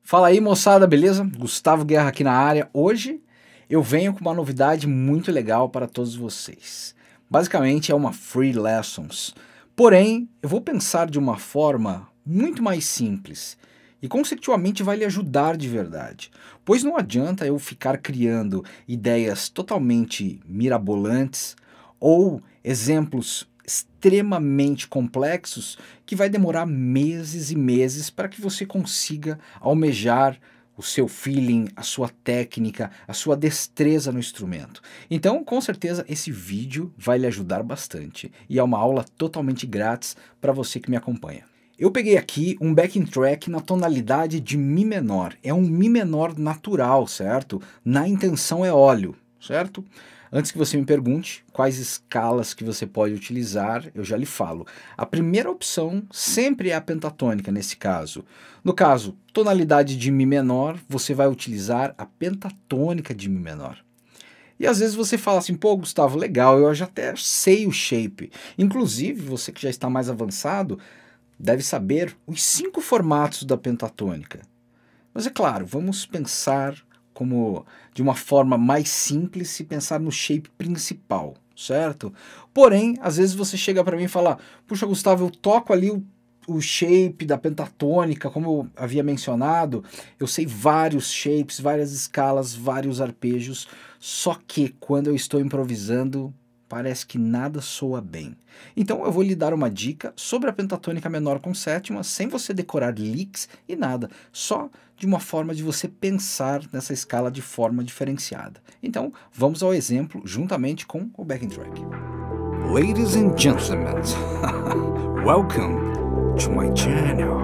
Fala aí, moçada, beleza? Gustavo Guerra aqui na área. Hoje eu venho com uma novidade muito legal para todos vocês. Basicamente é uma free lessons, porém eu vou pensar de uma forma muito mais simples e consecutivamente vai lhe ajudar de verdade, pois não adianta eu ficar criando ideias totalmente mirabolantes ou exemplos extremamente complexos que vai demorar meses e meses para que você consiga almejar o seu feeling, a sua técnica, a sua destreza no instrumento. Então, com certeza, esse vídeo vai lhe ajudar bastante e é uma aula totalmente grátis para você que me acompanha. Eu peguei aqui um backing track na tonalidade de Mi menor. É um Mi menor natural, certo? Na intenção é óleo, certo? Antes que você me pergunte quais escalas que você pode utilizar, eu já lhe falo. A primeira opção sempre é a pentatônica nesse caso. No caso, tonalidade de Mi menor, você vai utilizar a pentatônica de Mi menor. E às vezes você fala assim, pô, Gustavo, legal, eu já até sei o shape. Inclusive, você que já está mais avançado, deve saber os 5 formatos da pentatônica. Mas é claro, vamos pensar como de uma forma mais simples e pensar no shape principal, certo? Porém, às vezes você chega para mim e fala, puxa, Gustavo, eu toco ali o shape da pentatônica, como eu havia mencionado, eu sei vários shapes, várias escalas, vários arpejos, só que quando eu estou improvisando, parece que nada soa bem. Então eu vou lhe dar uma dica sobre a pentatônica menor com sétima, sem você decorar licks e nada, só de uma forma de você pensar nessa escala de forma diferenciada. Então vamos ao exemplo juntamente com o backing track. Ladies and gentlemen, welcome to my channel.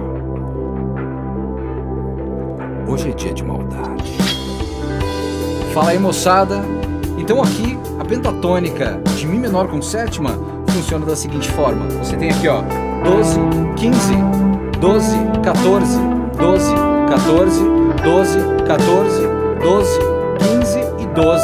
Hoje é dia de maldade. Fala aí, moçada. Então aqui a pentatônica de Mi menor com sétima funciona da seguinte forma. Você tem aqui, ó, 12, 15, 12, 14, 12, 14, 12, 14, 12, 15 e 12,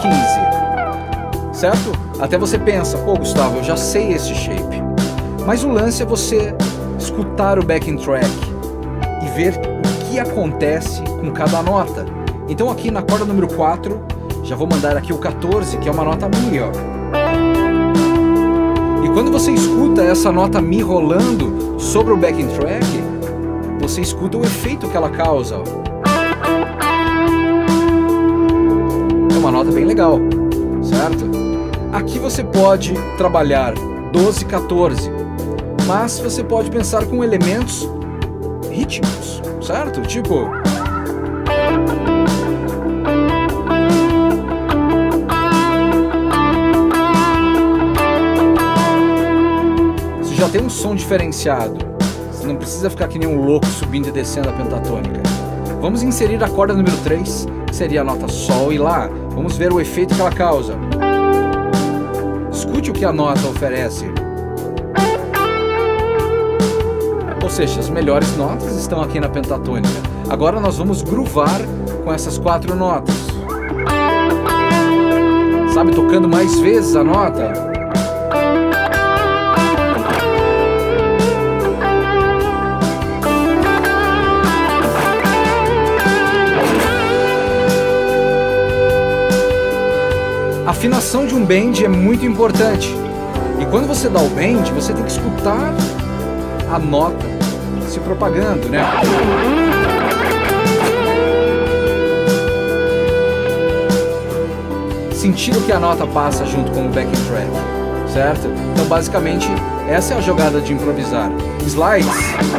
15. Certo? Até você pensa, pô, Gustavo, eu já sei esse shape. Mas o lance é você escutar o backing track e ver o que acontece com cada nota. Então aqui na corda número 4, já vou mandar aqui o 14, que é uma nota Mi, ó. E quando você escuta essa nota Mi rolando sobre o backing track, você escuta o efeito que ela causa, ó. É uma nota bem legal, certo? Aqui você pode trabalhar 12, 14, mas você pode pensar com elementos rítmicos, certo? Tipo... já tem um som diferenciado, você não precisa ficar que nem um louco subindo e descendo a pentatônica. Vamos inserir a corda número 3, que seria a nota Sol e Lá. Vamos ver o efeito que ela causa. Escute o que a nota oferece. Ou seja, as melhores notas estão aqui na pentatônica. Agora nós vamos groovar com essas 4 notas. Sabe, tocando mais vezes a nota. A afinação de um bend é muito importante. E quando você dá o bend, você tem que escutar a nota se propagando, né? Sentir o que a nota passa junto com o backing track, certo? Então, basicamente, essa é a jogada de improvisar. Slides,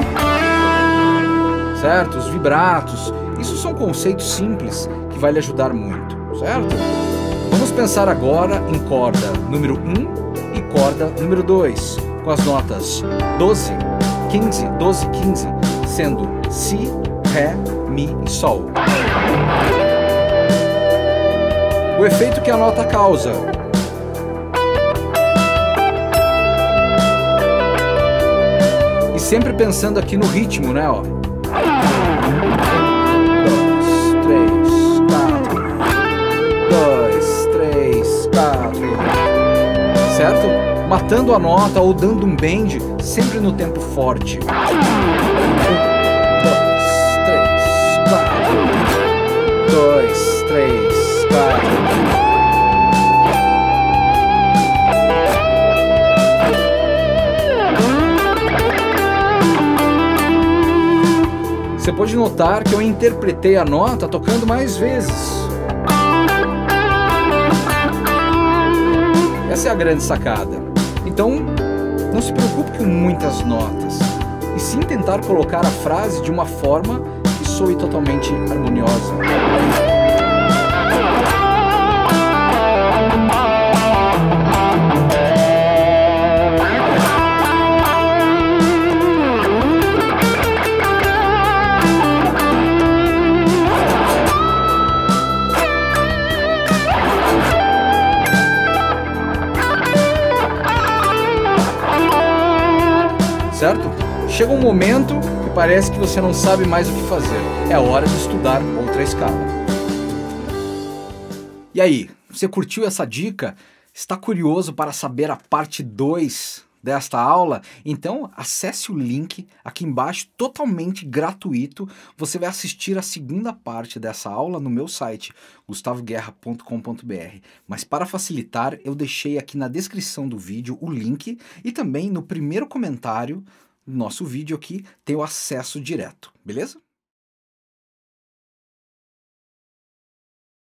certo? Os vibratos, isso são conceitos simples que vai lhe ajudar muito, certo? Vamos pensar agora em corda número 1 e corda número 2, com as notas 12, 15, 12, 15, sendo Si, Ré, Mi e Sol. O efeito que a nota causa. E sempre pensando aqui no ritmo, né, ó. 2, 3, 4. 2, 3, 4. Certo? Matando a nota ou dando um bend sempre no tempo forte. 1, 2, 3, Você pode notar que eu interpretei a nota tocando mais vezes. Essa é a grande sacada. Então, não se preocupe com muitas notas, e sim tentar colocar a frase de uma forma que soe totalmente harmoniosa. Certo? Chega um momento que parece que você não sabe mais o que fazer. É hora de estudar outra escala. E aí, você curtiu essa dica? Está curioso para saber a parte 2 desta aula? Então acesse o link aqui embaixo, totalmente gratuito. Você vai assistir a segunda parte dessa aula no meu site, gustavoguerra.com.br. Mas para facilitar, eu deixei aqui na descrição do vídeo o link, e também no primeiro comentário do nosso vídeo aqui tem o acesso direto, beleza?